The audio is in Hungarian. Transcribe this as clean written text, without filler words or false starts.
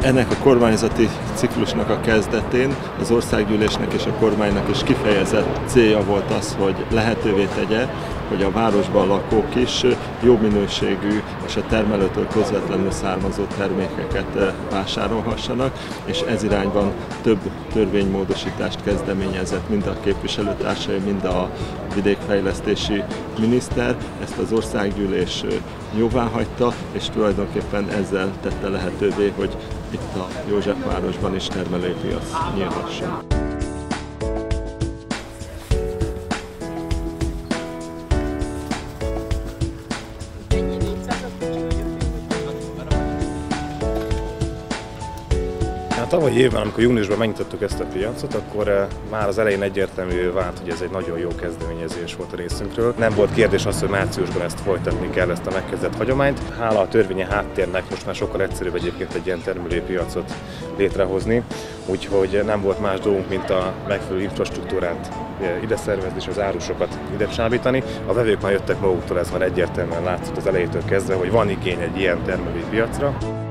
Ennek a kormányzati ciklusnak a kezdetén az országgyűlésnek és a kormánynak is kifejezett célja volt az, hogy lehetővé tegye, hogy a városban lakók is jó minőségű és a termelőtől közvetlenül származó termékeket vásárolhassanak, és ez irányban több törvénymódosítást kezdeményezett mind a képviselőtársai, mind a vidékfejlesztési miniszter. Ezt az országgyűlés jóváhagyta, és tulajdonképpen ezzel tette lehetővé, hogy itt a Józsefvárosban is termelőpiac nyílhasson. A tavalyi évben, amikor júniusban megnyitottuk ezt a piacot, akkor már az elején egyértelművé vált, hogy ez egy nagyon jó kezdeményezés volt a részünkről. Nem volt kérdés az, hogy márciusban ezt folytatni kell, ezt a megkezdett hagyományt. Hála a törvényi háttérnek most már sokkal egyszerűbb egyébként egy ilyen termelőpiacot létrehozni, úgyhogy nem volt más dolgunk, mint a megfelelő infrastruktúrát ide szervezni és az árusokat ide csábítani. A vevők már jöttek maguktól, ez már egyértelműen látszott az elejétől kezdve, hogy van igény egy ilyen termelőpiacra.